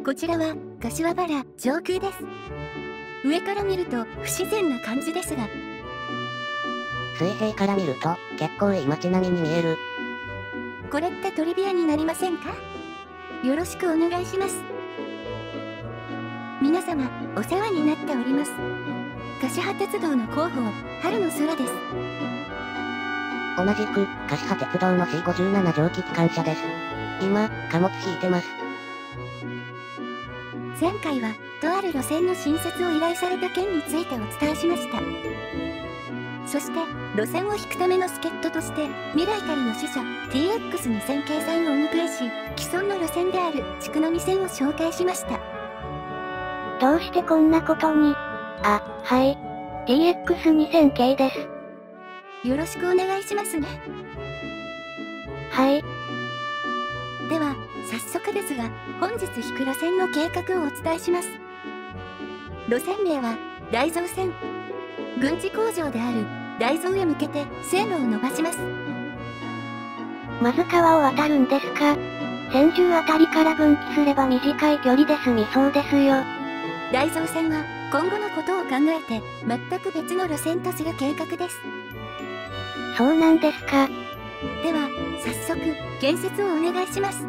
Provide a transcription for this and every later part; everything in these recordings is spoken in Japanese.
こちらは柏原上空です。上から見ると不自然な感じですが、 水平から見ると結構いい街並みに見える。 これってトリビアになりませんか？よろしくお願いします。皆様お世話になっております。橿葉鉄道の広報春の空です。 同じく橿葉鉄道の C57 蒸気機関車です。今貨物引いてます。 前回はとある路線の新設を依頼された件についてお伝えしました。そして路線を引くための助っ人として未来からの使者 TX2000 系さんをお迎えし、既存の路線である筑波線を紹介しました。 どうしてこんなことに？あ、はい。TX2000 系です。 よろしくお願いしますね。 はい。 では早速ですが、本日引く路線の計画をお伝えします。路線名は大蔵線。軍事工場である大蔵へ向けて線路を伸ばします。 まず川を渡るんですか？千住あたりから分岐すれば短い距離で済みそうですよ。 大蔵線は今後のことを考えて全く別の路線とする計画です。 そうなんですか。 では早速建設をお願いします。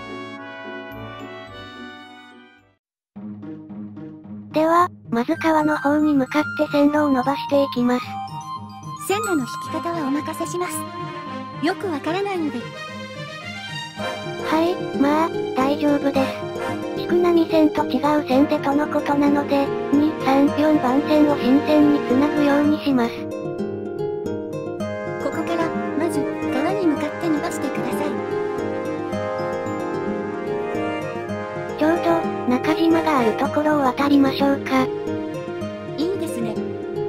では、まず川の方に向かって線路を伸ばしていきます。 線路の引き方はお任せします。よくわからないので。 はい、まあ、大丈夫です。筑波線と違う線でとのことなので、2、3、4番線を新線につなぐようにします。 ここからまず川に向かって伸ばしてください。 ちょうど中島があるところを渡りましょうか。 いいですね。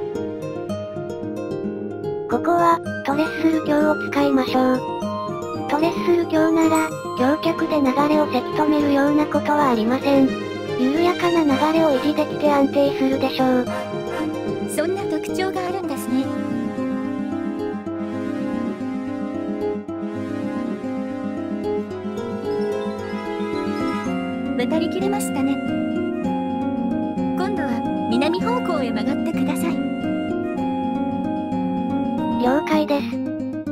ここはトレッスル橋を使いましょう。トレッスル橋なら橋脚で流れをせき止めるようなことはありません。緩やかな流れを維持できて安定するでしょう。 そんな特徴があるんですね。渡りきれましたね。今度は南方向へ曲がってください。 了解です。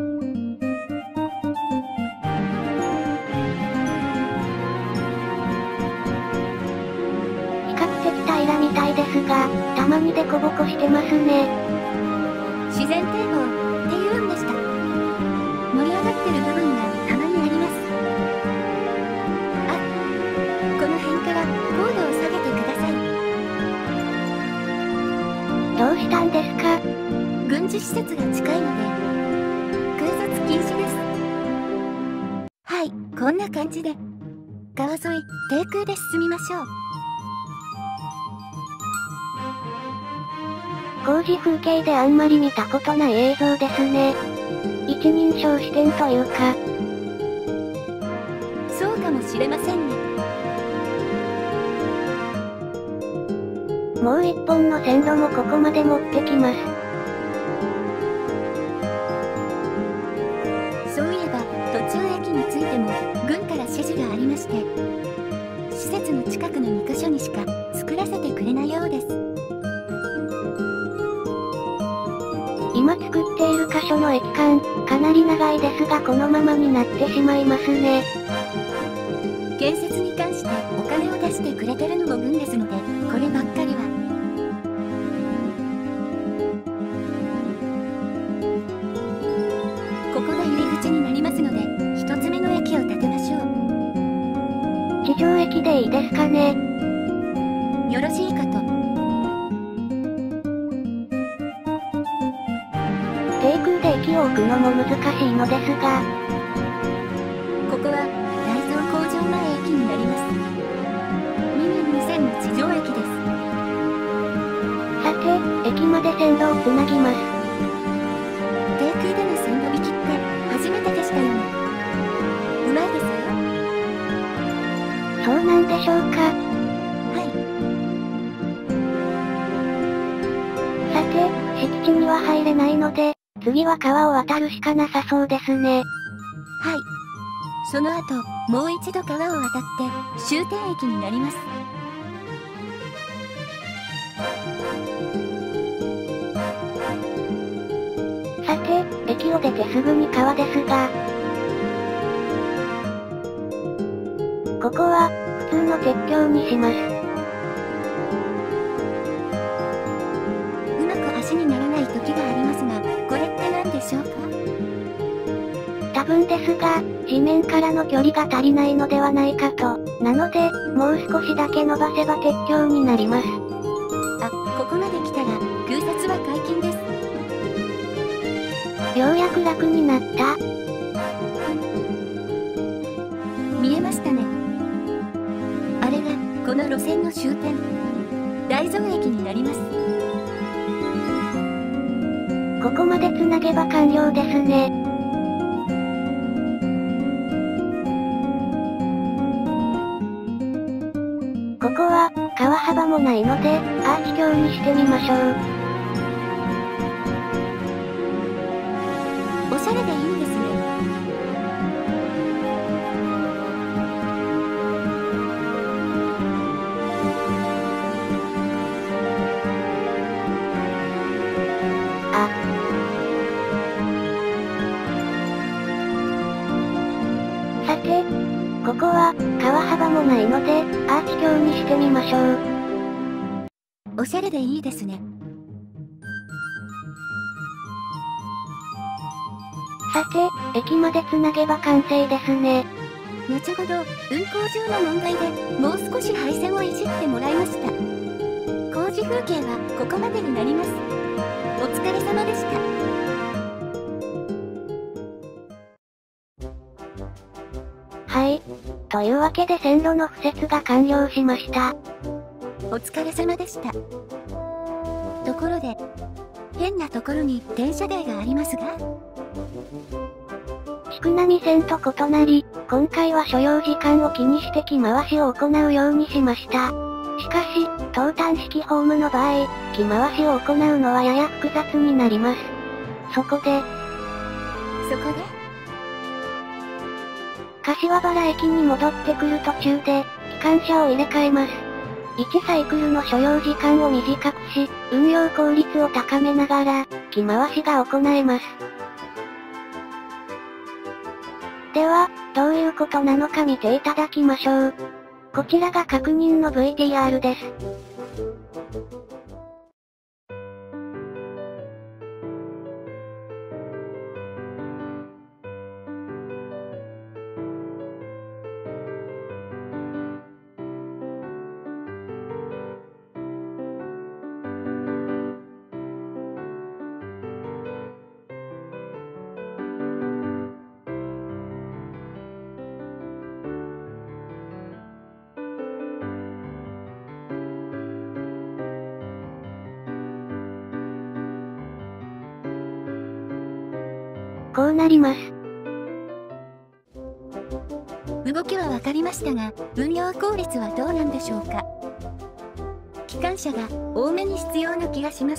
比較的平らみたいですが、たまにデコボコしてますね。 自然堤防って言うんでした。盛り上がってる部分がたまにあります。あ、この辺から高度を下げてください。 どうしたんですか？ 軍事施設が近いので空撮禁止です。はい、こんな感じで川沿い低空で進みましょう。 工事風景であんまり見たことない映像ですね。一人称視点というか。 そうかもしれませんね。 もう一本の線路もここまで持ってきます。 そういえば途中駅についても軍から指示がありまして、施設の近くの2カ所にしか作らせてくれないようです。 今作っている箇所の駅間、かなり長いですがこのままになってしまいますね。 建設に関してお金を出してくれてるのも軍ですので、こればっかりは。ここが入り口になりますので、一つ目の駅を建てましょう。 地上駅でいいですかね。 よろしいかと。 低空で駅を置くのも難しいのですが、 ここは大蔵工場前駅になります。2年2000の地上駅です。 さて、駅まで線路をつなぎます。 低空での線路引きって初めてでしたよね。うまいですよ。 そうなんでしょうか。 はい。 さて、敷地には入れないので、次は川を渡るしかなさそうですね。 はい。 その後、もう一度川を渡って終点駅になります。 さて、駅を出てすぐに川ですが、ここは、普通の鉄橋にします。 うまく足にならない時がありますが、これって何でしょうか？ 多分ですが、地面からの距離が足りないのではないかと。なので、もう少しだけ伸ばせば鉄橋になります。 あ、ここまで来たら、空撮は解禁です。 ようやく楽になった。 見えましたね。あれが、この路線の終点、大蔵駅になります。 ここまで繋げば完了ですね。ここは、川幅もないので、アーチ橋にしてみましょう。 おしゃれでいいですね。 さて、ここは、川幅もないので、アーチ橋にしてみましょう。 おしゃれでいいですね。 さて、駅まで繋げば完成ですね。 後ほど、運行上の問題で、もう少し配線をいじってもらいました。工事風景は、ここまでになります。お疲れ様でした。 はい。というわけで線路の敷設が完了しました。 お疲れ様でした。ところで、変なところに電車台がありますが、 宿波線と異なり、今回は所要時間を気にして木回しを行うようにしました。しかし、投炭式ホームの場合、木回しを行うのはやや複雑になります。そこで、柏原駅に戻ってくる途中で、機関車を入れ替えます。1サイクルの所要時間を短くし、運用効率を高めながら、木回しが行えます。では、どういうことなのか見ていただきましょう。こちらが確認の VTR です。こうなります。 動きは分かりましたが、運用効率はどうなんでしょうか。機関車が多めに必要な気がします。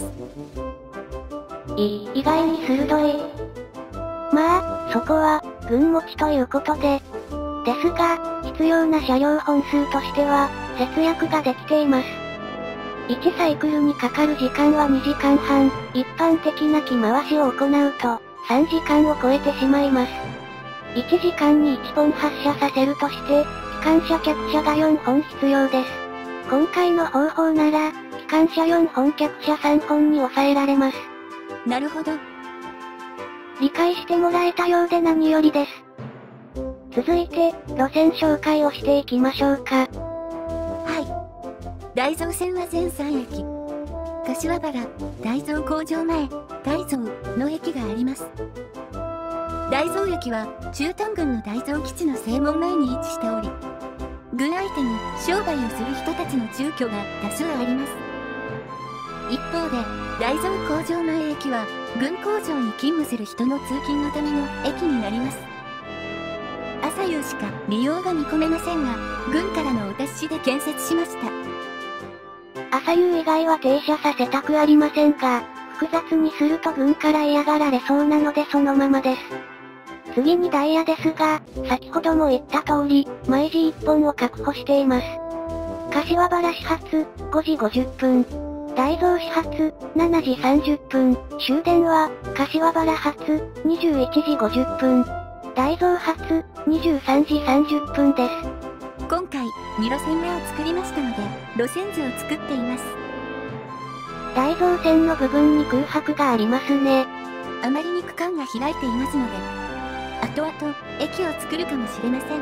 意外に鋭い。まあ、そこは、軍持ちということで。ですが、必要な車両本数としては、節約ができています。1サイクルにかかる時間は2時間半、一般的な木回しを行うと、3時間を超えてしまいます。1時間に1本発射させるとして、機関車客車が4本必要です。今回の方法なら、機関車4本客車3本に抑えられます。 なるほど。 理解してもらえたようで何よりです。続いて、路線紹介をしていきましょうか。 はい。大蔵線は全3駅。柏原、大蔵工場前、大蔵の駅があります。大蔵駅は駐屯軍の大蔵基地の正門前に位置しており、軍相手に商売をする人たちの住居が多数あります。一方で、大蔵工場前駅は軍工場に勤務する人の通勤のための駅になります。朝夕しか利用が見込めませんが、軍からのお達しで建設しました。 朝夕以外は停車させたくありませんが、複雑にすると軍から嫌がられそうなのでそのままです。 次にダイヤですが、先ほども言った通り、毎時1本を確保しています。柏原始発、5時50分。大蔵始発、7時30分。終電は、柏原発、21時50分。大蔵発、23時30分です。 今回、2路線目を作りましたので、路線図を作っています。 大蔵線の部分に空白がありますね。 あまりに区間が開いていますので、後々、駅を作るかもしれません。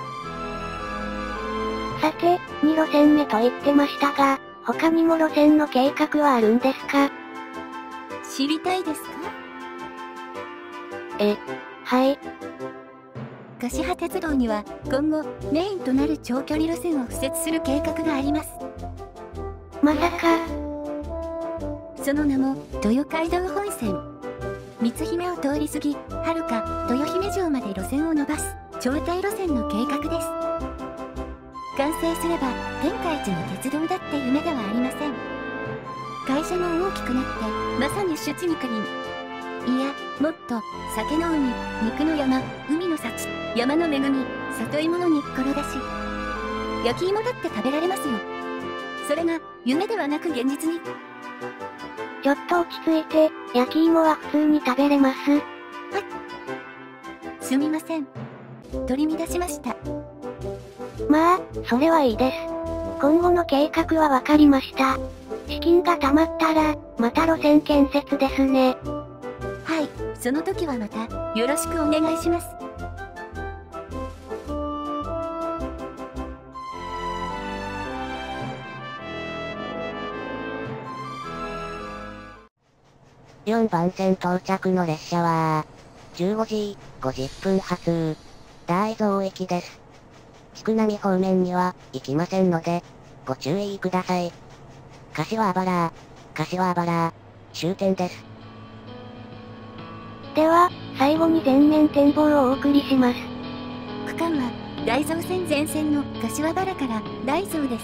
さて、2路線目と言ってましたが、他にも路線の計画はあるんですか？ 知りたいですか？ はい。 柏鉄道には、今後、メインとなる長距離路線を敷設する計画があります。 まさか。 その名も、豊街道本線。三姫を通り過ぎ、遥か、豊姫城まで路線を伸ばす、超大路線の計画です。完成すれば、天下一の鉄道だって夢ではありません。会社も大きくなって、まさに出地肉林。いや、もっと、酒の海、肉の山、海の幸、山の恵み、里芋の煮っころがし。焼き芋だって食べられますよ。それが、夢ではなく現実に。 ちょっと落ち着いて、焼き芋は普通に食べれます。 すみません。取り乱しました。 まあ、それはいいです。今後の計画はわかりました。資金が貯まったら、また路線建設ですね。 はい、その時はまた、よろしくお願いします。 4番線到着の列車は、15時50分発、大蔵駅です。筑波方面には行きませんので、ご注意ください。柏原、終点です。 では、最後に全面展望をお送りします。 区間は、大蔵線全線の柏原から大蔵です。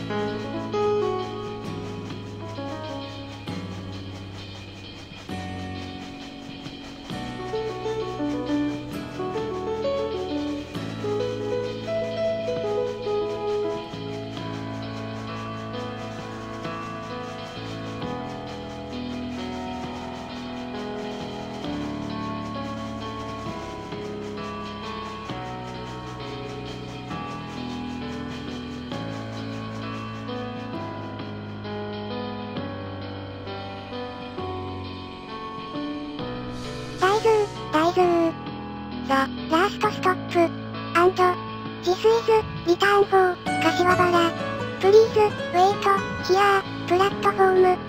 大豆ザ・ラストストップ、This is, Return for, 柏原。プリーズ、ウェイト、ヒアー、プラットフォーム。